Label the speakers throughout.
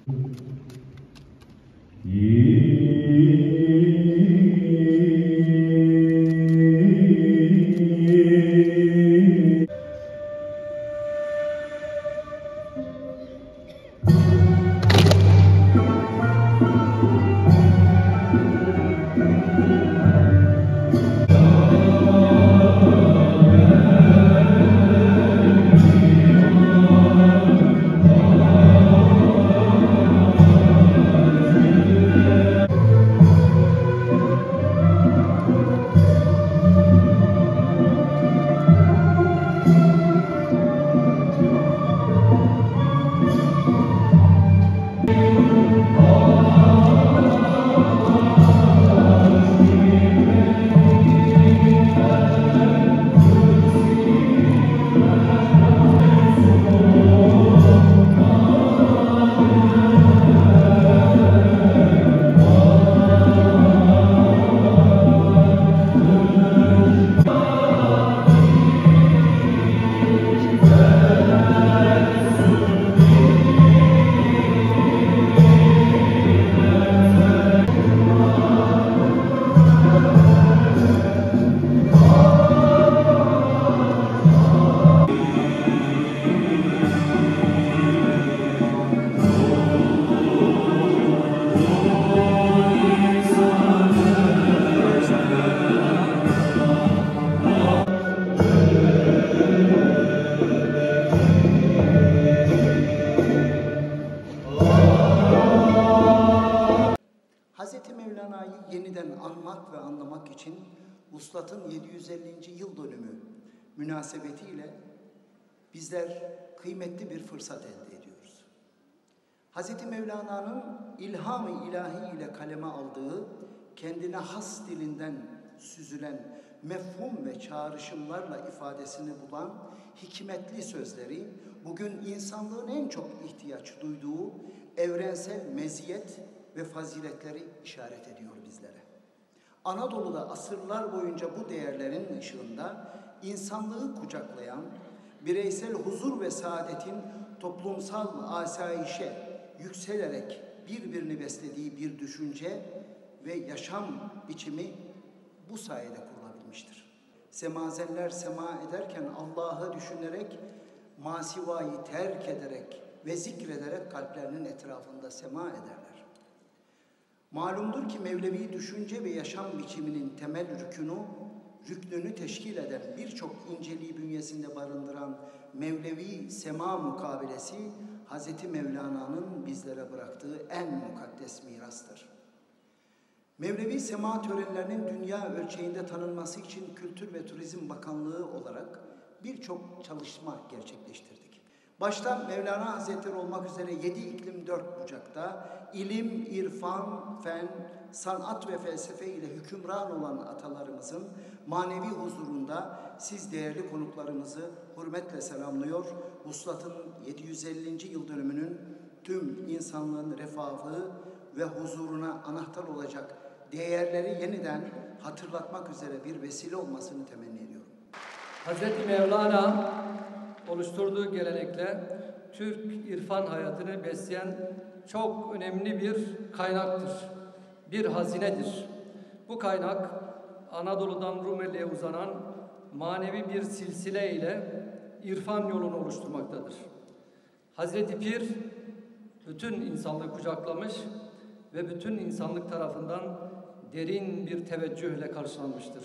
Speaker 1: Hazreti Mevlana'yı yeniden anmak ve anlamak için Vuslat'ın 750. yıl dönümü münasebetiyle bizler kıymetli bir fırsat elde ediyoruz. Hazreti Mevlana'nın ilham-ı ilahi ile kaleme aldığı, kendine has dilinden süzülen mefhum ve çağrışımlarla ifadesini bulan hikmetli sözleri, bugün insanlığın en çok ihtiyaç duyduğu evrensel meziyet ve faziletleri işaret ediyor bizlere. Anadolu'da asırlar boyunca bu değerlerin ışığında insanlığı kucaklayan, bireysel huzur ve saadetin toplumsal asayişe yükselerek birbirini beslediği bir düşünce ve yaşam biçimi bu sayede kurulabilmiştir. Semazenler sema ederken Allah'ı düşünerek, masivayı terk ederek ve zikrederek kalplerinin etrafında sema ederler. Malumdur ki Mevlevi düşünce ve yaşam biçiminin temel rüknünü teşkil eden birçok inceliği bünyesinde barındıran Mevlevi sema mukabilesi, Hz. Mevlana'nın bizlere bıraktığı en mukaddes mirastır. Mevlevi sema törenlerinin dünya ölçeğinde tanınması için Kültür ve Turizm Bakanlığı olarak birçok çalışma gerçekleştirdik. Başta Mevlana Hazretleri olmak üzere 7 iklim 4 bucakta ilim, irfan, fen, sanat ve felsefe ile hükümran olan atalarımızın manevi huzurunda siz değerli konuklarımızı hürmetle selamlıyor. Vuslat'ın 750. yıl dönümünün tüm insanlığın refahı ve huzuruna anahtar olacak değerleri yeniden hatırlatmak üzere bir vesile olmasını temenni ediyorum.
Speaker 2: Hazreti Mevlana oluşturduğu gelenekle Türk irfan hayatını besleyen çok önemli bir kaynaktır, bir hazinedir. Bu kaynak Anadolu'dan Rumeli'ye uzanan manevi bir silsile ile irfan yolunu oluşturmaktadır. Hazreti Pir bütün insanlığı kucaklamış ve bütün insanlık tarafından derin bir teveccühle karşılanmıştır.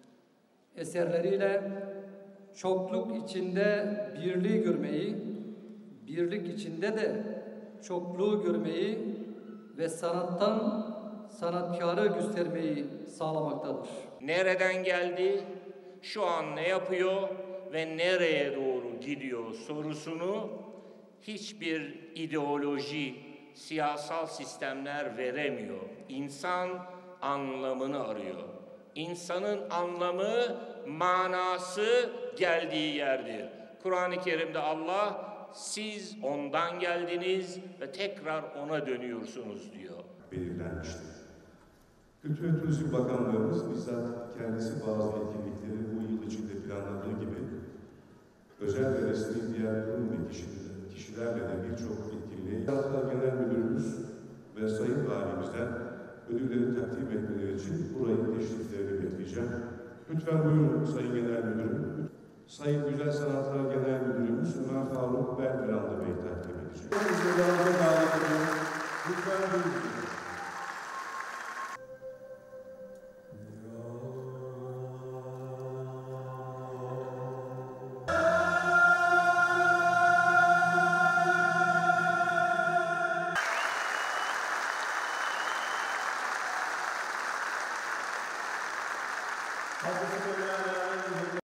Speaker 2: Eserleriyle çokluk içinde birliği görmeyi, birlik içinde de çokluğu görmeyi ve sanattan sanatkarı göstermeyi sağlamaktadır.
Speaker 3: Nereden geldi, şu an ne yapıyor ve nereye doğru gidiyor sorusunu hiçbir ideoloji, siyasal sistemler veremiyor. İnsan anlamını arıyor. İnsanın anlamı, manası geldiği yerdir. Kur'an-ı Kerim'de Allah, siz ondan geldiniz ve tekrar ona dönüyorsunuz diyor.
Speaker 4: Belirlenmiştir. Kültür ve Turizm Bakanlığımız bizzat kendisi bazı etkinlikleri bu yıl içinde planladığı gibi özel ve resmi diğer kurum ve kişilerle de birçok etkinliği Genel Müdürlüğü ve Sayın Valimizden ödülleri takdim etmeleri için burayı teşriflerini bekleyeceğim. Lütfen buyurun Sayın Genel Müdürüm. Sayın Güzel Sanatlar Genel Müdürümüz Ömer Faruk Belgranlı Bey takdim edecek. Lütfen buyurun.